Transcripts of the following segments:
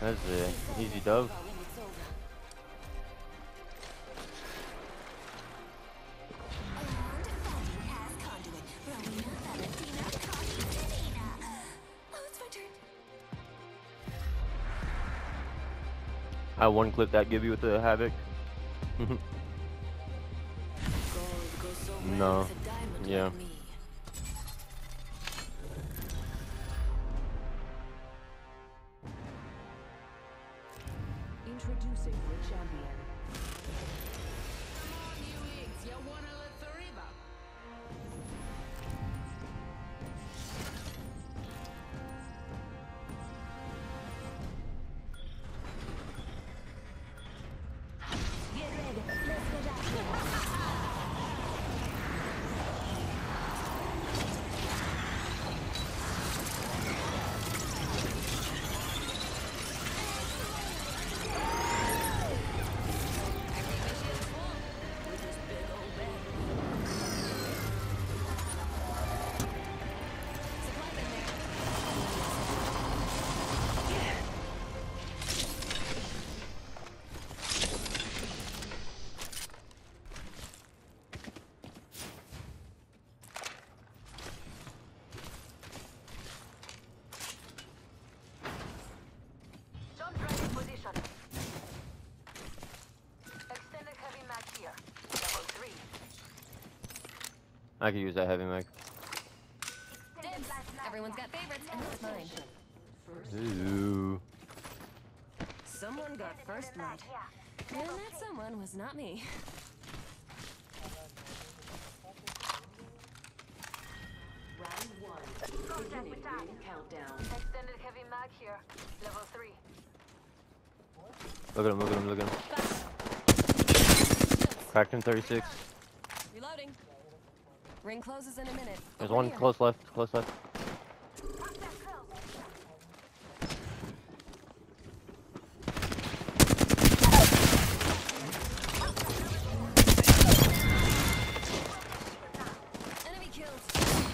That's an easy dub. I one clip that give you with the Havoc. No. Yeah. Introducing the champion. I could use that heavy mag. Everyone's got favorites, and that's mine. Ooh. Someone got first blood. And that someone was not me. Round 1. Beginning ring countdown. Extended heavy mag here. Level 3. Look at him, look at him, look at him. Cracked him 36. Reloading. Ring closes in a minute. There's one close left, close left. Enemy killed.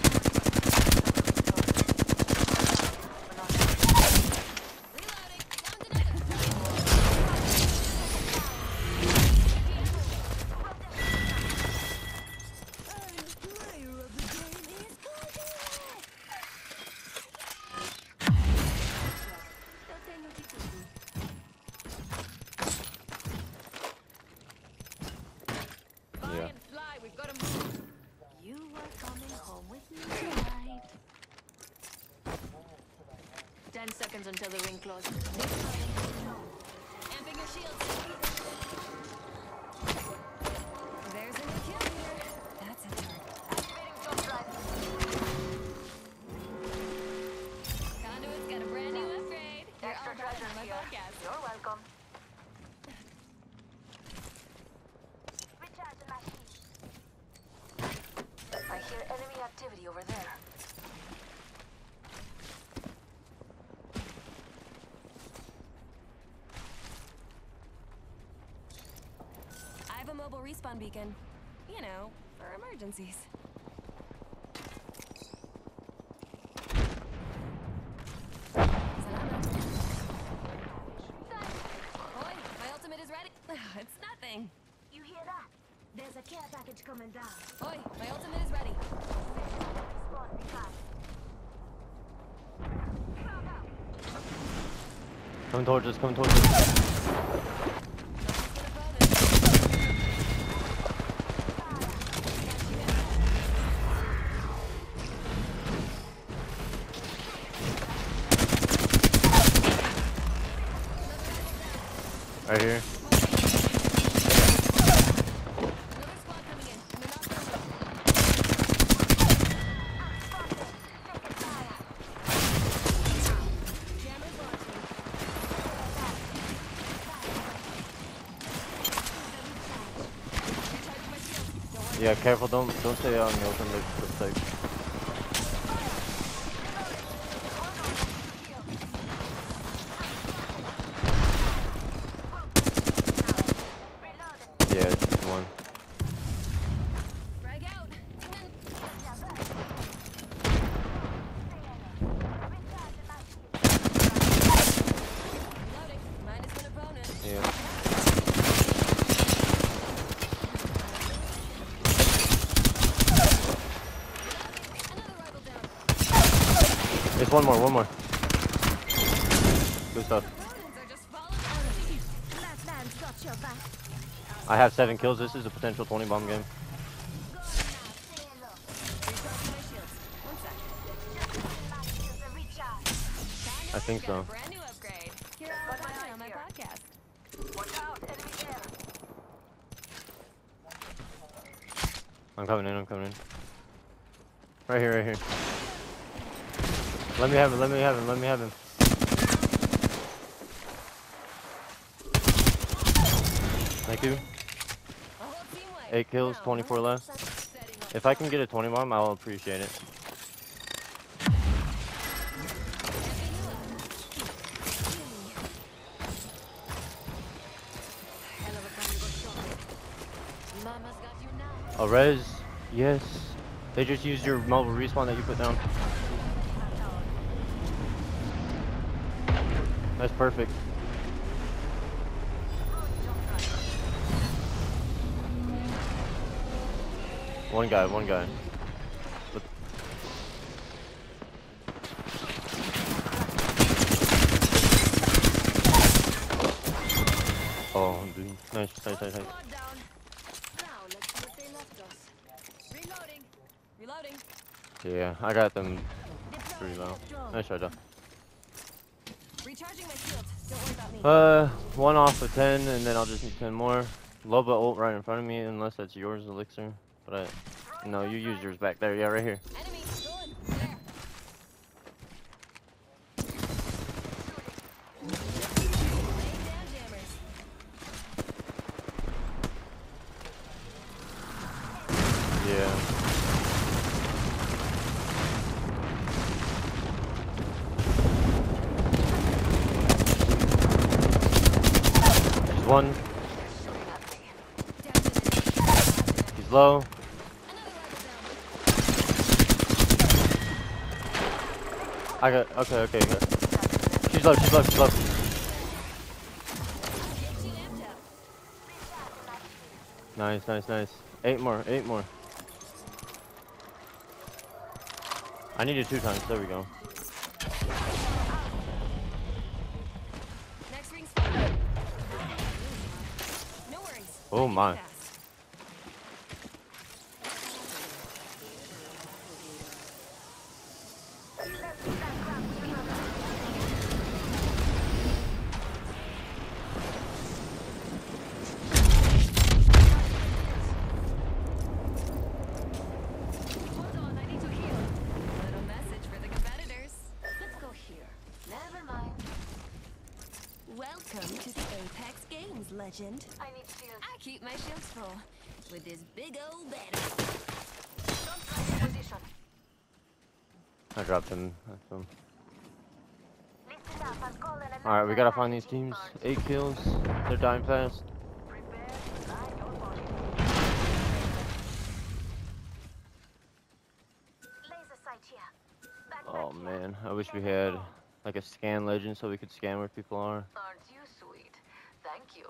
Reloading. Yeah. Fly, we've got to move. You are coming home with me tonight. 10 seconds until the ring closes. Amping your shields. There's a new kill here. That's a turn. Activating jump drive. Conduit's got a brand new upgrade. You're Extra all brought treasure on my here. podcast. You're welcome. Recharging my shield. I hear enemy activity over there. I have a mobile respawn beacon. You know, for emergencies. Salama. Oi, my ultimate is ready. It's nothing. You hear that? There's a care package coming down. Oi, my ultimate is ready. Spawn behind. Come towards us, come towards us. Right here. Another squad coming in. And they're not Jammer's launching. Recharging my shield. Don't worry. Yeah, careful, don't stay out in the open, like, yeah, it's just one. Frag out. Reloading. It's one more, one more. Good stuff. Rodents are just following me. That man's got your back. I have 7 kills. This is a potential 20 bomb game. Recharging my shields. One sec. I think so. Brand new upgrade. Hear all about it on my podcast. I'm coming in, I'm coming in. Right here, right here. Let me have him, let me have him, let me have him. Thank you. A whole team wipe. 8 kills, Now, 24 left. setting up If I can get a 20 bomb, I'll appreciate it. Hell of a time to go shopping. Mama's got you now. A res, yes. They just used your mobile respawn that you put down. That's perfect. One guy, one guy. Look. Oh, dude. Nice, nice, nice, nice. Squad down. Now let's see if they left us. Reloading. Reloading. Yeah, I got them pretty low. Nice try, though. Recharging my shields. Don't worry about me. 1 off of 10, and then I'll just need 10 more. Loba ult right in front of me, unless that's yours, Elixir. But no, you used yours back there. Yeah, right here. Enemy. Going. There. Laying down jammers. Yeah. There's one. He's low. I got, okay, okay. She's low, she's low, she's low. Nice, nice, nice. 8 more, 8 more. I needed 2 times, there we go. Next ring's fine. No worries. Oh I can my. do fast. Hold on, I need to heal. Little message for the competitors. Let's go here. Never mind. Welcome to the Apex Games, legend. I need shield. I keep my shields full with this big old battery. Don't try your position. I dropped him. That's him. Listen up, I'm calling another Alright, we gotta find these team teams. part. 8 kills. They're dying fast. Prepare to lie your body. Laser sight here. Oh Backpack here. man, I wish we had like a scan legend so we could scan where people are. Aren't you sweet? Thank you.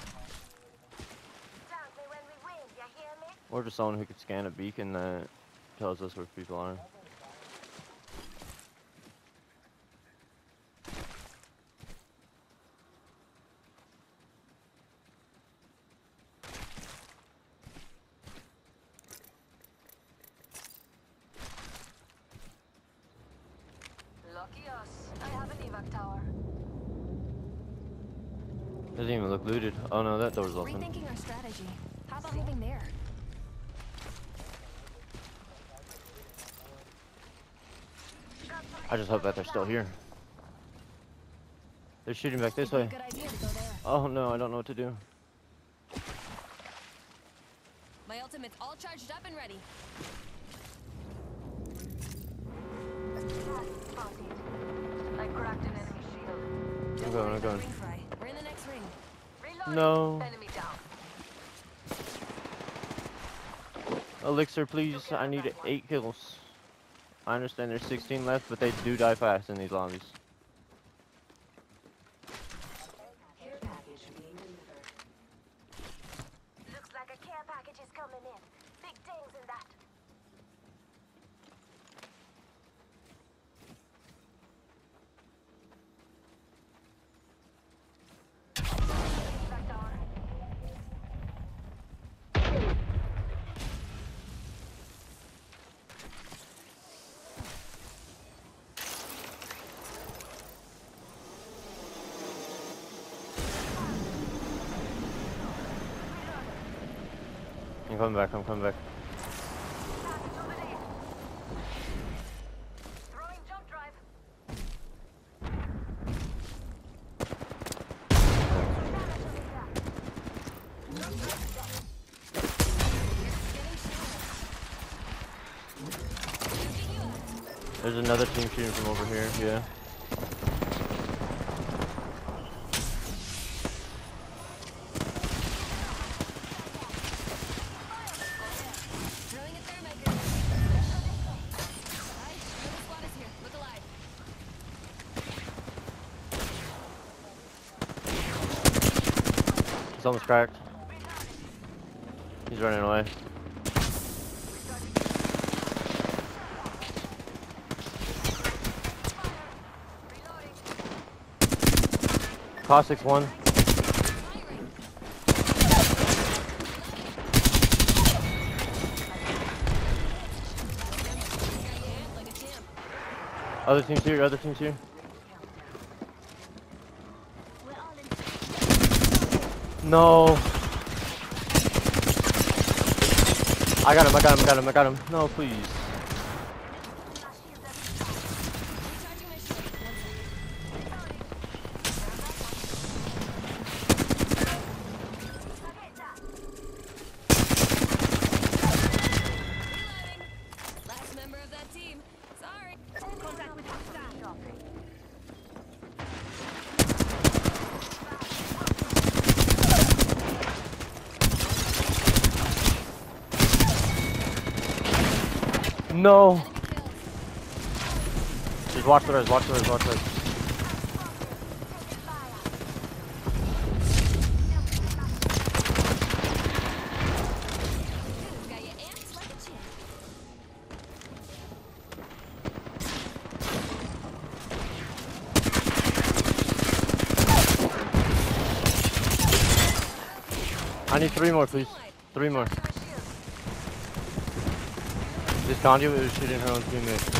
Thank me when we win, you hear me? Or just someone who could scan a beacon that tells us where people are. Lucky us. I have an evac tower. Doesn't even look looted. Oh no, that door's open. Rethinking our strategy. How about moving there? I just hope that they're still here. They're shooting back this way. Good idea to go there. Oh no, I don't know what to do. My ultimate's all charged up and ready. Spotted. I cracked an enemy shield. I'm going, I'm going. Ring fry. We're in the next ring. Reloading. No. Enemy down. Elixir, please. I need 8 kills. I understand there's 16 left, but they do die fast in these lobbies. Care package being delivered. Looks like a care package is coming in. Big things in that. I'm coming back, I'm coming back. Throwing jump drive. There's another team shooting from over here, yeah. Throwing a thermite grenade. Hi, another squad is here. Look alive. He's almost cracked. He's running away. Caustic's one. Other team's here, other team's here. No. I got him, I got him, I got him, I got him. No, please. Recharging my shield. Reloading. Last member of that team. Sorry. Contact with hostile. No. Just watch the res, watch the res, watch the res. Got you amped like a champ. I need 3 more, please. 3 more. This conduit is shooting her own teammate.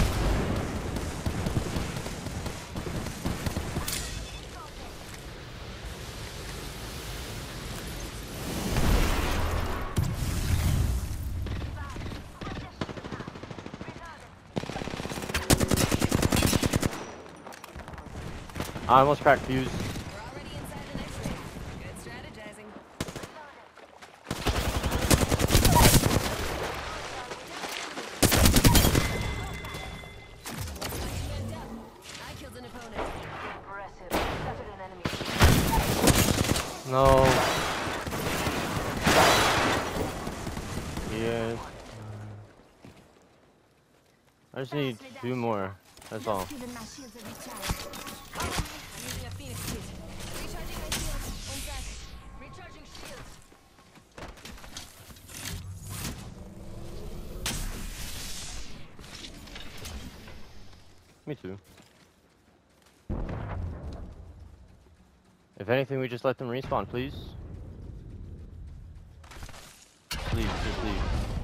I almost cracked fuse. We're already inside the next ring. Good strategizing. I killed an opponent. Impressive. Shattered an enemy. No. Yes. I just need 2 more. That's all. Giving my shields a recharge. I'm using a Phoenix kit. Recharging my shield. 1 sec. Recharging shields. Me too. If anything, we just let them respawn, please. Please, just leave.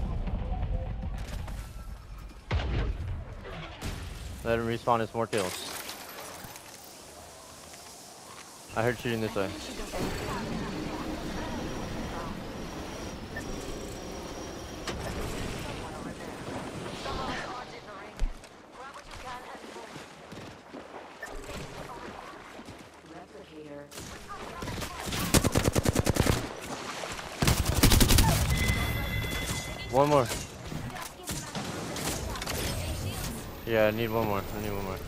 Let them respawn, it's more kills. I heard shooting this way. Replicator. One more. Yeah, I need 1 more. I need 1 more.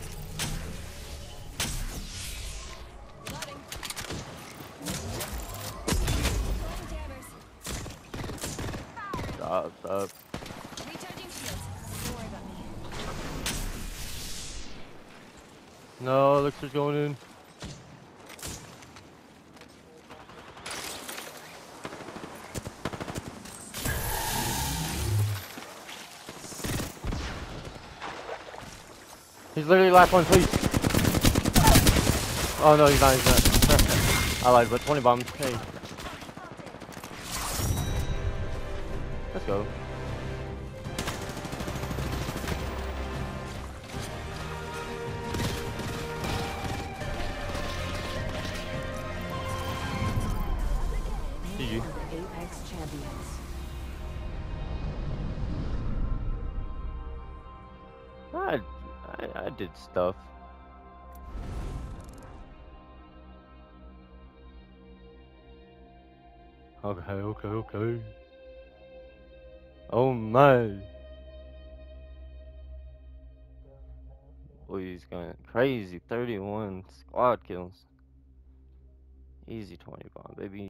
Reloading. Deploying jammers. Stop. Recharging shields. Don't worry about me. No, Elixir's going in. He's literally last one, please. Oh no, he's not, he's not. I lied, but 20 bombs. Hey. Let's go. GG. Apex champions. did stuff. Okay. Oh my. Boy, he's going crazy. 31 squad kills. Easy 20 bomb, baby.